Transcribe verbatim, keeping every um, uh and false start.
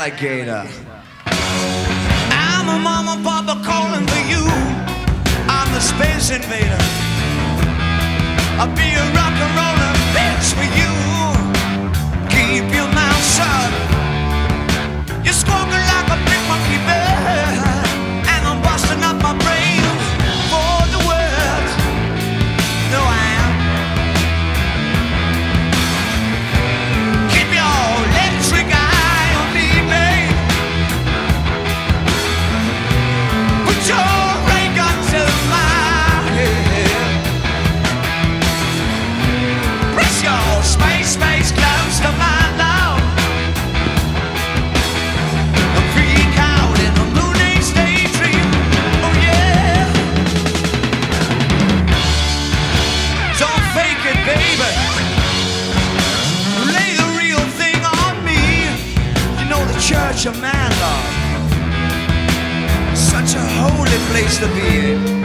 alligator. I'm a mama papa calling for you. I'm the space invader. I'll be a rock and roller bitch for you. Keep your mouth shut. You're squawking like a big monkey bird, and I'm busting up my brain for the world. No, I am. Keep your electric eye on me, babe. Put your ray gun to my head. Press your space, space close to my love. Freak out in a Moonage daydream. Oh yeah. Don't fake it, baby. Lay the real thing on me. You know the church of man love, such a holy place to be in.